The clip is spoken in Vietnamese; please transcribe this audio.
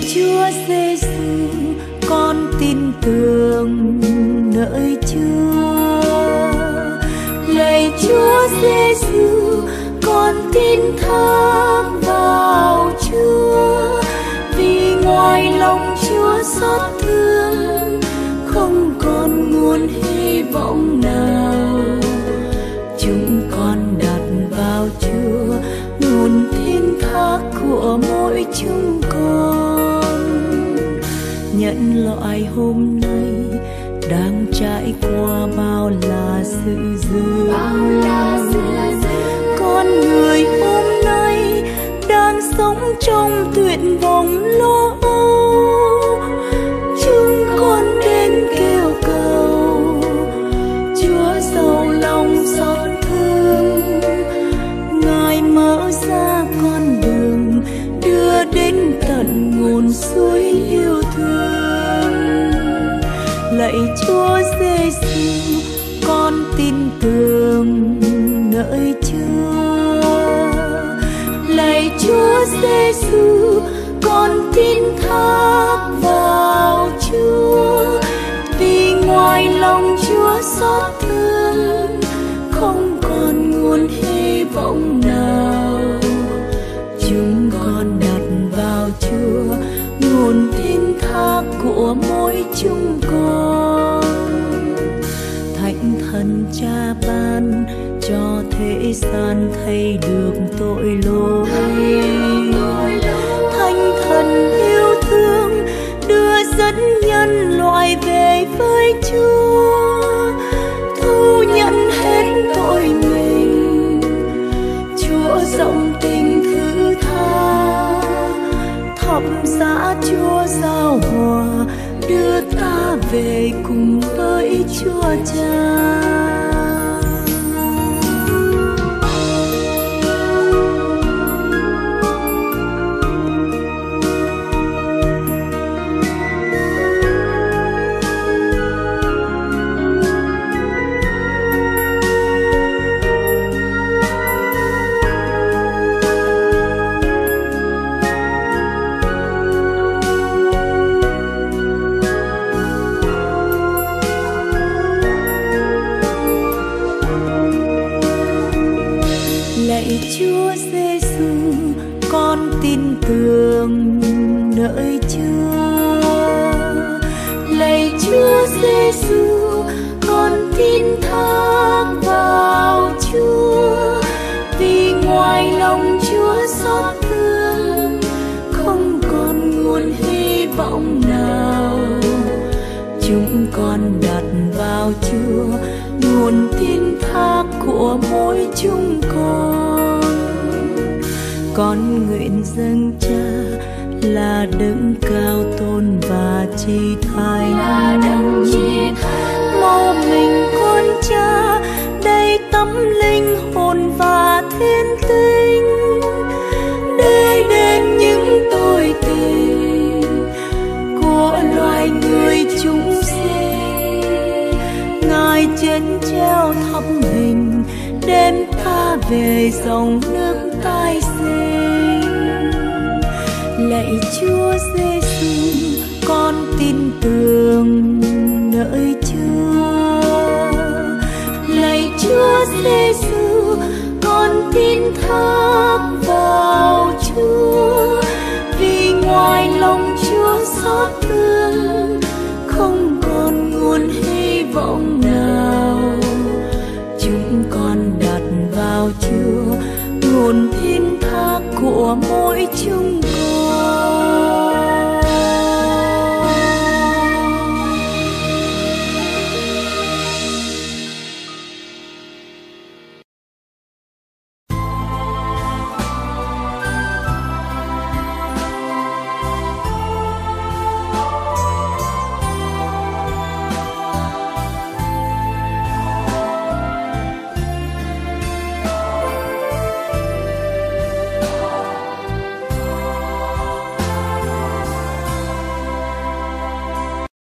Chúa Giêsu, con tin tưởng nơi Chúa. Lạy Chúa Giêsu, con tin thác vào Chúa. Vì ngoài lòng Chúa xót thương, không còn nguồn hy vọng nào. Chúng con đặt vào Chúa nguồn tin thác của mỗi chúng con. Nhận loại hôm nay đang trải qua bao là sự dữ. Con người hôm nay đang sống trong tuyệt vọng lo âu. Chúng con đến kêu cầu Chúa giàu lòng xót thương. Ngài mở ra con đường đưa đến tận nguồn suối yêu thương. Lạy Chúa Giêsu, con tin tưởng nơi Chúa. Lạy Chúa Giêsu, con tin thác vào Chúa. Vì ngoài lòng Chúa xót thương, không còn nguồn hy vọng nào. Chúng con đặt vào Chúa nguồn tin thác của mỗi chúng con. Thánh thần Cha ban cho thế gian thấy được tội lỗi. Thánh thần yêu thương đưa dẫn nhân loại về với Chúa. Thu nhận hết tội mình, Chúa rộng tình thứ tha. Thập giá Chúa giao hòa đưa ta về cùng với Chúa Cha. Lạy Chúa Giêsu, con tin tưởng nơi Chúa. Lạy Chúa Giêsu, con tin thác vào Chúa. Vì ngoài lòng Chúa xót thương, không còn nguồn hy vọng nào. Chúng con đặt vào Chúa nguồn tin thác của mỗi chúng con. Con nguyện dâng Cha là đấng cao tôn và chi thánh. Mô mình con Cha đầy tấm linh hồn và thiên tinh, để đền những tội tình của loài người chúng sinh. Ngài trên treo thắp hình đem ta về dòng nước tái sinh. Lạy Chúa Giêsu, con tin tưởng nơi Chúa. Lạy Chúa Giêsu, con tin thác vào Chúa. Vì ngoài lòng Chúa xót thương, không còn nguồn hy vọng nào. Chúng con đặt vào Chúa nguồn tin thác của mỗi chúng